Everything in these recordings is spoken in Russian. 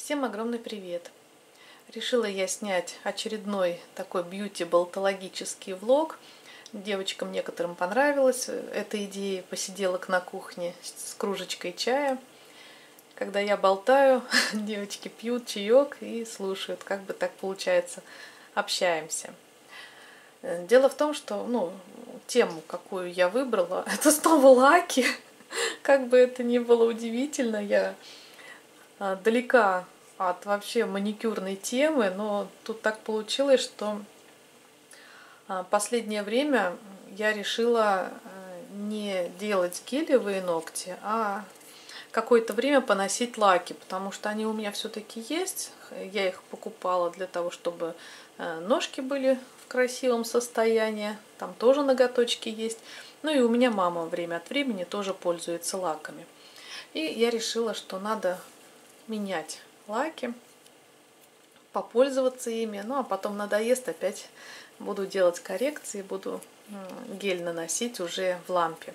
Всем огромный привет! Решила я снять очередной такой бьюти-болтологический влог. Девочкам некоторым понравилась эта идея посиделок на кухне с кружечкой чая. Когда я болтаю, девочки пьют чаек и слушают, как бы так получается, общаемся. Дело в том, что тему, какую я выбрала, это снова лаки. Как бы это ни было удивительно, я далека от вообще маникюрной темы, но тут так получилось, что последнее время я решила не делать гелевые ногти, а какое-то время поносить лаки, потому что они у меня все-таки есть. Я их покупала для того, чтобы ножки были в красивом состоянии, там тоже ноготочки есть. Ну и у меня мама время от времени тоже пользуется лаками. И я решила, что надо менять лаки, попользоваться ими, ну а потом надоест, опять буду делать коррекции, буду гель наносить уже в лампе.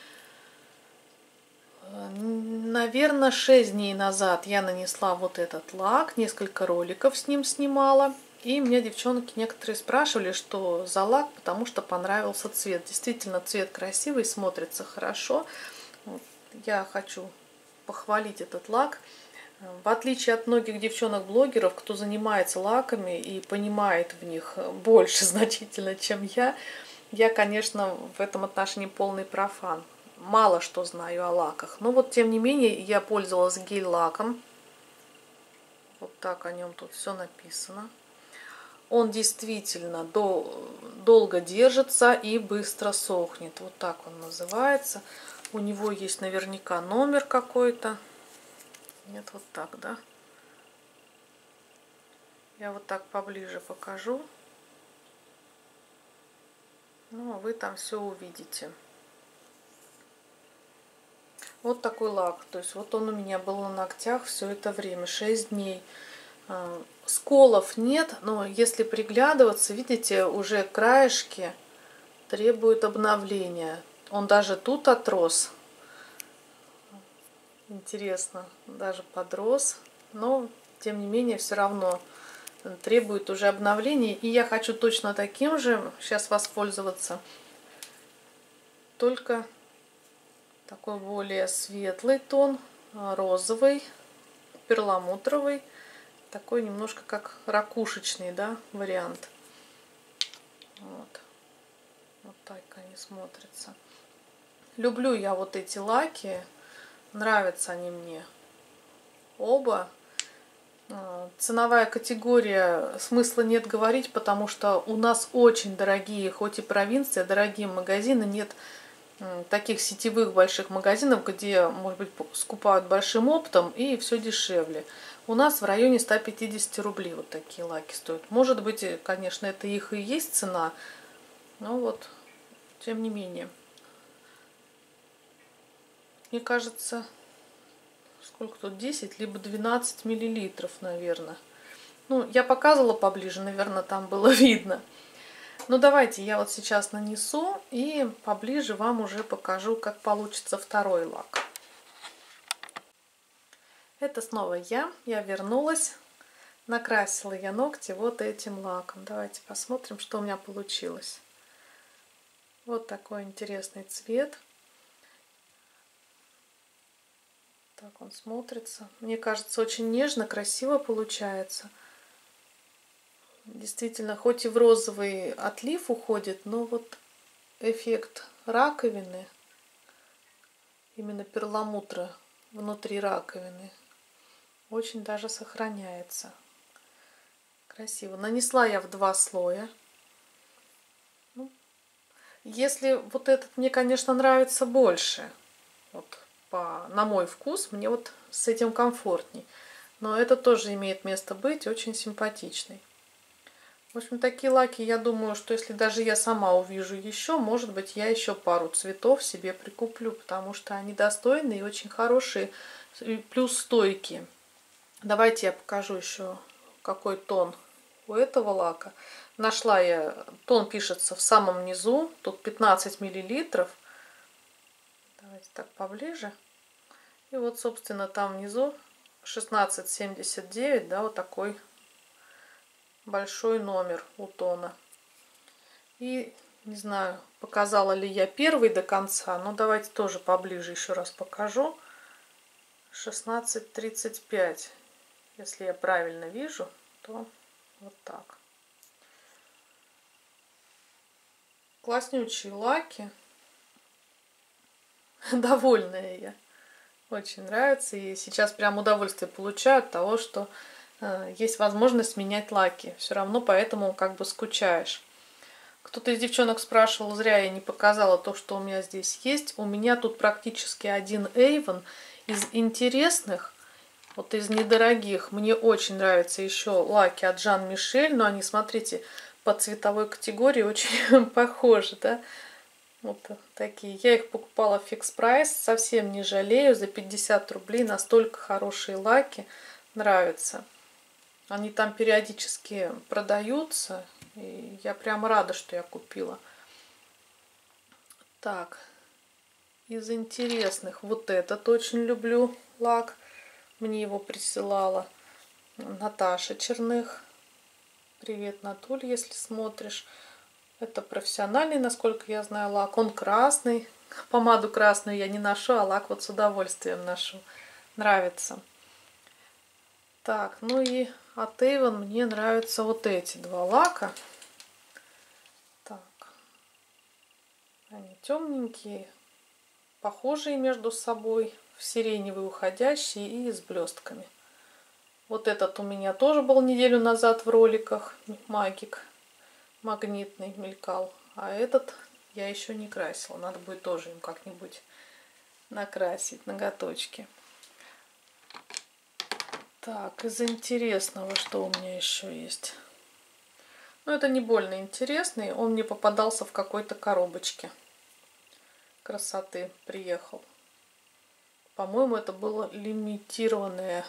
Наверное, 6 дней назад я нанесла вот этот лак, несколько роликов с ним снимала. И меня девчонки некоторые спрашивали, что за лак, потому что понравился цвет. Действительно, цвет красивый, смотрится хорошо. Я хочу похвалить этот лак. В отличие от многих девчонок-блогеров, кто занимается лаками и понимает в них больше значительно, чем я, конечно, в этом отношении полный профан. Мало что знаю о лаках. Но вот, тем не менее, я пользовалась гель-лаком. Вот так о нем тут все написано. Он действительно долго держится и быстро сохнет. Вот так он называется. У него есть наверняка номер какой-то. Нет, вот так, да? Я вот так поближе покажу. Ну, а вы там все увидите. Вот такой лак. То есть вот он у меня был на ногтях все это время, 6 дней. Сколов нет, но если приглядываться, видите, уже краешки требуют обновления. Он даже тут отрос. Интересно, даже подрос. Но, тем не менее, все равно требует уже обновления. И я хочу точно таким же сейчас воспользоваться. Только такой более светлый тон, розовый, перламутровый. Такой немножко как ракушечный, да, вариант. Вот так они смотрятся. Люблю я вот эти лаки. Нравятся они мне оба. Ценовая категория, смысла нет говорить, потому что у нас очень дорогие, хоть и провинция, дорогие магазины, нет таких сетевых больших магазинов, где, может быть, скупают большим оптом и все дешевле. У нас в районе 150 рублей вот такие лаки стоят. Может быть, конечно, это их и есть цена, но вот, тем не менее. Мне кажется, сколько тут, 10 либо 12 миллилитров, наверное. Ну, я показывала поближе, наверное, там было видно. Ну, давайте я вот сейчас нанесу и поближе вам уже покажу, как получится второй лак. Это снова я вернулась. Накрасила я ногти вот этим лаком. Давайте посмотрим, что у меня получилось. Вот такой интересный цвет. Так он смотрится. Мне кажется, очень нежно, красиво получается. Действительно, хоть и в розовый отлив уходит, но вот эффект раковины, именно перламутра внутри раковины, очень даже сохраняется. Красиво. Нанесла я в 2 слоя. Если вот этот мне, конечно, нравится больше, вот на мой вкус, мне вот с этим комфортней. Но это тоже имеет место быть, очень симпатичный. В общем, такие лаки, я думаю, что если даже я сама увижу еще, может быть, я еще пару цветов себе прикуплю, потому что они достойные и очень хорошие, плюс стойкие. Давайте я покажу еще, какой тон у этого лака. Нашла я, тон пишется в самом низу, тут 15 миллилитров. Давайте так поближе. И вот, собственно, там внизу 1679, да, вот такой большой номер у тона. И не знаю, показала ли я первый до конца, но давайте тоже поближе еще раз покажу. 1635, если я правильно вижу, то вот так. Класснючие лаки. Довольная я. Очень нравится. И сейчас прям удовольствие получаю от того, что есть возможность менять лаки. Все равно поэтому как бы скучаешь. Кто-то из девчонок спрашивал, зря я не показала то, что у меня здесь есть. У меня тут практически один Avon. Из интересных, вот из недорогих, мне очень нравятся еще лаки от Жан Мишель. Но они, смотрите, по цветовой категории очень похожи, да? Вот такие. Я их покупала в фикс прайс, совсем не жалею. За 50 рублей настолько хорошие лаки, нравятся. Они там периодически продаются. И я прям рада, что я купила. Так, из интересных вот этот очень люблю лак. Мне его присылала Наташа Черных. Привет, Натуль, если смотришь. Это профессиональный, насколько я знаю, лак. Он красный. Помаду красную я не ношу, а лак вот с удовольствием ношу. Нравится. Так, ну и от Avon мне нравятся вот эти два лака. Так. Они темненькие, похожие между собой. В сиреневый уходящий и с блестками. Вот этот у меня тоже был неделю назад в роликах. Магик. Магнитный мелькал. А этот я еще не красила. Надо будет тоже им как-нибудь накрасить ноготочки. Так, из интересного, что у меня еще есть? Ну, это не больно интересный. Он мне попадался в какой-то коробочке. Красоты приехал. По-моему, это была лимитированная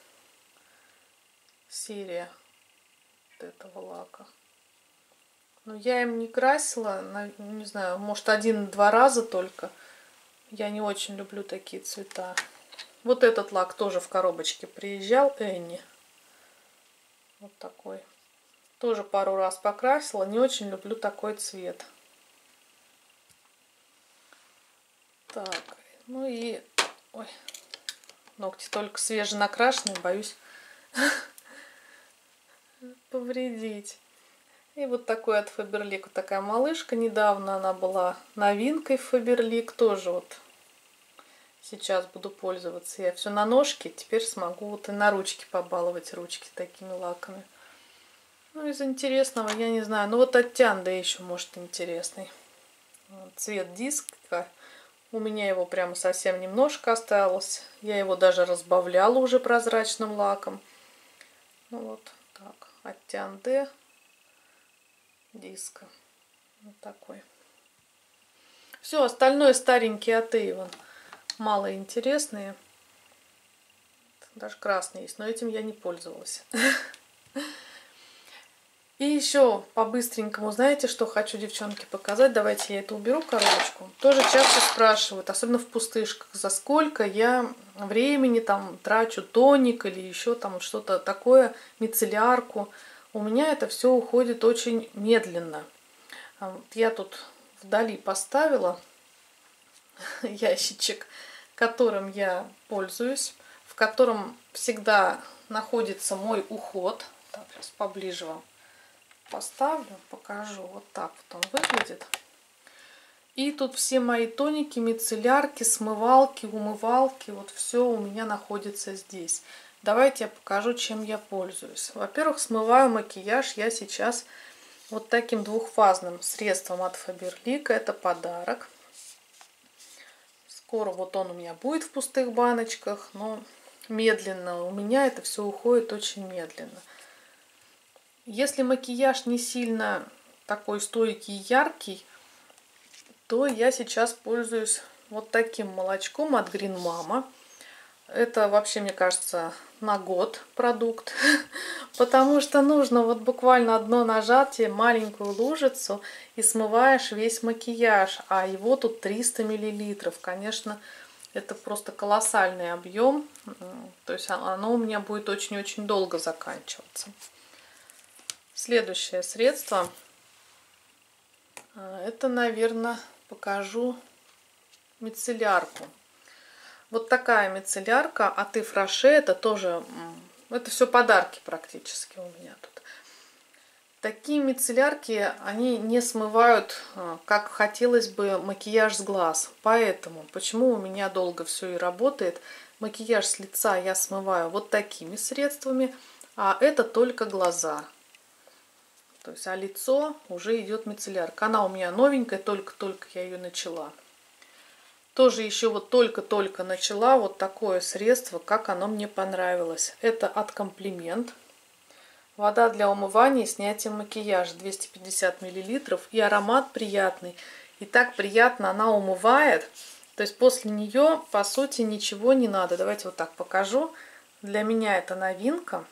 серия вот этого лака. Но я им не красила, не знаю, может 1-2 раза только. Я не очень люблю такие цвета. Вот этот лак тоже в коробочке приезжал, Энни. Вот такой. Тоже пару раз покрасила, не очень люблю такой цвет. Так, ну и... Ой, ногти только свеженакрашенные, боюсь повредить. И вот такой от Faberlic, вот такая малышка. Недавно она была новинкой в Faberlic. Тоже вот сейчас буду пользоваться. Я все на ножке, теперь смогу вот и на ручки побаловать ручки такими лаками. Ну, из интересного, я не знаю. Ну, вот от Тянда еще, может, интересный. Цвет диска. У меня его прямо совсем немножко осталось. Я его даже разбавляла уже прозрачным лаком. Ну, вот так. От Тянде. Диска. Вот такой. Все, остальное старенькие от Avon. Мало интересные. Даже красный есть, но этим я не пользовалась. И еще по-быстренькому, знаете, что хочу, девчонки, показать? Давайте я это уберу, коробочку. Тоже часто спрашивают, особенно в пустышках, за сколько я времени там трачу тоник или еще там что-то такое, мицеллярку. У меня это все уходит очень медленно. Я тут вдали поставила ящичек, которым я пользуюсь, в котором всегда находится мой уход. Так, сейчас поближе вам поставлю, покажу. Вот так вот он выглядит. И тут все мои тоники, мицеллярки, смывалки, умывалки, вот все у меня находится здесь. Давайте я покажу, чем я пользуюсь. Во-первых, смываю макияж я сейчас вот таким двухфазным средством от Faberlic. Это подарок. Скоро вот он у меня будет в пустых баночках, но медленно. У меня это все уходит очень медленно. Если макияж не сильно такой стойкий и яркий, то я сейчас пользуюсь вот таким молочком от Green Mama. Это вообще, мне кажется, на год продукт, потому что нужно вот буквально одно нажатие, маленькую лужицу, и смываешь весь макияж, а его тут 300 мл. Конечно, Это просто колоссальный объем. То есть оно у меня будет очень-очень долго заканчиваться. Следующее средство. Это, наверное, покажу мицеллярку. Вот такая мицеллярка от Yves Rocher. Это тоже, это все подарки практически у меня тут. Такие мицеллярки, они не смывают, как хотелось бы, макияж с глаз. Поэтому, почему у меня долго все и работает, макияж с лица я смываю вот такими средствами, а это только глаза. То есть, а лицо уже идет мицеллярка. Она у меня новенькая, только-только я ее начала. Тоже еще вот только-только начала вот такое средство, как оно мне понравилось. Это от Комплимент. Вода для умывания и снятия макияжа 250 мл. И аромат приятный. И так приятно она умывает. То есть после нее, по сути, ничего не надо. Давайте вот так покажу. Для меня это новинка.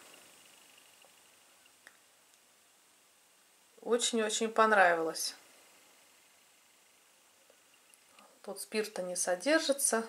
Очень-очень понравилось. Тут спирта не содержится.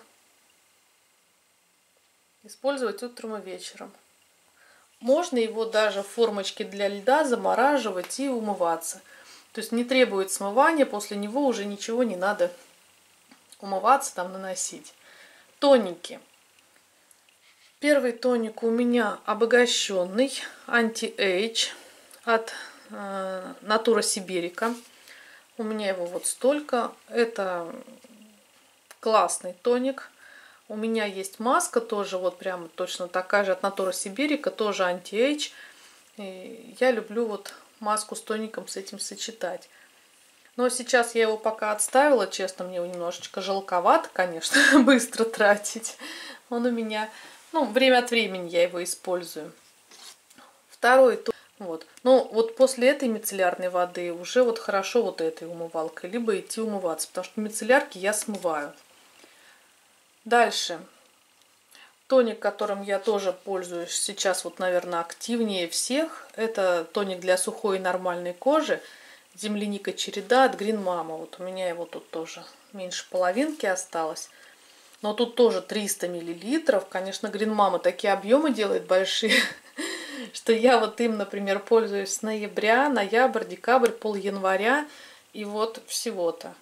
Использовать утром и вечером. Можно его даже в формочке для льда замораживать и умываться. То есть не требует смывания, после него уже ничего не надо умываться, там наносить. Тоники. Первый тоник у меня обогащенный Anti-Age от Natura Siberica. У меня его вот столько. Это классный тоник. У меня есть маска тоже, вот прям точно такая же от Natura Siberica, тоже Anti-Age. И я люблю вот маску с тоником с этим сочетать. Но сейчас я его пока отставила, честно, мне его немножечко жалковато, конечно, быстро тратить. Он у меня, ну, время от времени я его использую. Второй тоник. Вот. Но вот после этой мицеллярной воды уже вот хорошо вот этой умывалкой, либо идти умываться, потому что мицеллярки я смываю. Дальше. Тоник, которым я тоже пользуюсь сейчас, вот, наверное, активнее всех. Это тоник для сухой и нормальной кожи. Земляника череда от Green Mama. Вот у меня его тут тоже меньше половинки осталось. Но тут тоже 300 мл. Конечно, Green Mama такие объемы делает большие, что я вот им, например, пользуюсь с ноября, ноябрь, декабрь, пол января. И вот всего-то.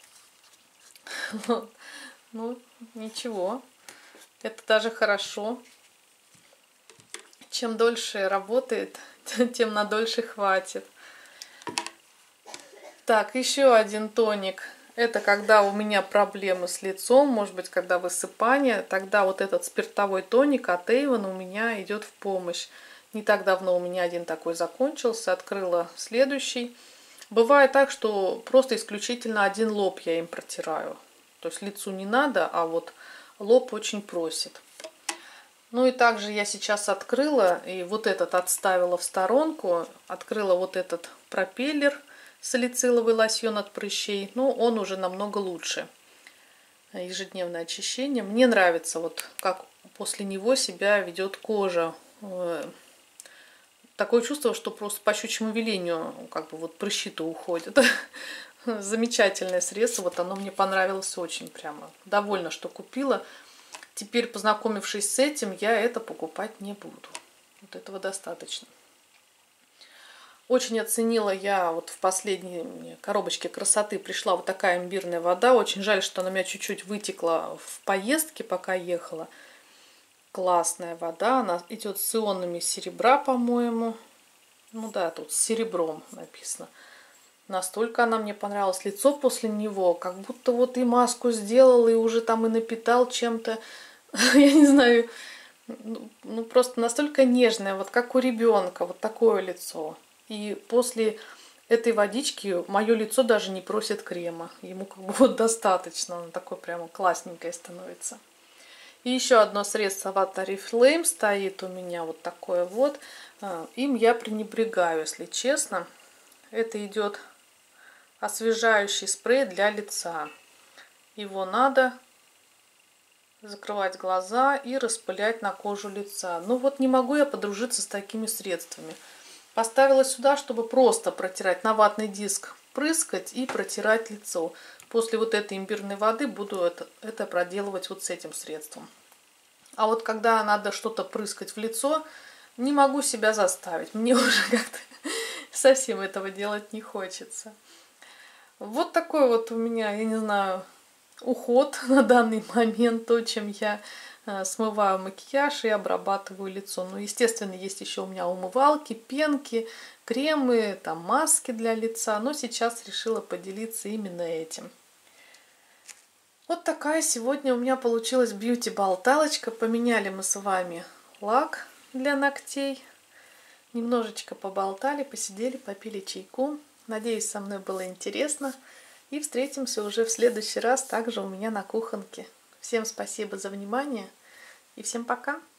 Ну, ничего. Это даже хорошо. Чем дольше работает, тем на дольше хватит. Так, еще один тоник. Это когда у меня проблемы с лицом, может быть, когда высыпание. Тогда вот этот спиртовой тоник от Avon у меня идет в помощь. Не так давно у меня один такой закончился. Открыла следующий. Бывает так, что просто исключительно один лоб я им протираю. То есть лицу не надо, а вот лоб очень просит. Ну и также я сейчас открыла, и вот этот отставила в сторонку. Открыла вот этот пропеллер, салициловый лосьон от прыщей. Ну, он уже намного лучше. Ежедневное очищение. Мне нравится, вот как после него себя ведет кожа. Такое чувство, что просто по щучьему велению как бы вот прыщи-то уходят. Замечательное средство, вот оно мне понравилось очень прямо. Довольна, что купила. Теперь, познакомившись с этим, я это покупать не буду. Вот этого достаточно. Очень оценила я, вот в последней коробочке красоты пришла вот такая имбирная вода. Очень жаль, что она у меня чуть-чуть вытекла в поездке, пока ехала. Классная вода, она идет с ионами серебра, по-моему. Ну да, тут с серебром написано. Настолько она мне понравилась. Лицо после него, как будто вот и маску сделал, и уже там и напитал чем-то. Я не знаю. Ну, просто настолько нежное, вот как у ребенка. Вот такое лицо. И после этой водички мое лицо даже не просит крема. Ему как бы вот достаточно. Оно такое прямо классненькое становится. И еще одно средство от Oriflame стоит у меня. Вот такое вот. Им я пренебрегаю, если честно. Это идет освежающий спрей для лица. Его надо закрывать глаза и распылять на кожу лица. Ну вот не могу я подружиться с такими средствами. Поставила сюда, чтобы просто протирать на ватный диск, прыскать и протирать лицо. после вот этой имбирной воды буду это проделывать вот с этим средством. А вот когда надо что-то прыскать в лицо, не могу себя заставить. Мне уже как-то совсем этого делать не хочется. Вот такой вот у меня, я не знаю, уход на данный момент, то, чем я смываю макияж и обрабатываю лицо. Ну, естественно, есть еще у меня умывалки, пенки, кремы, там маски для лица. Но сейчас решила поделиться именно этим. Вот такая сегодня у меня получилась бьюти-болталочка. Поменяли мы с вами лак для ногтей. Немножечко поболтали, посидели, попили чайку. Надеюсь, со мной было интересно. И встретимся уже в следующий раз также у меня на кухонке. Всем спасибо за внимание и всем пока!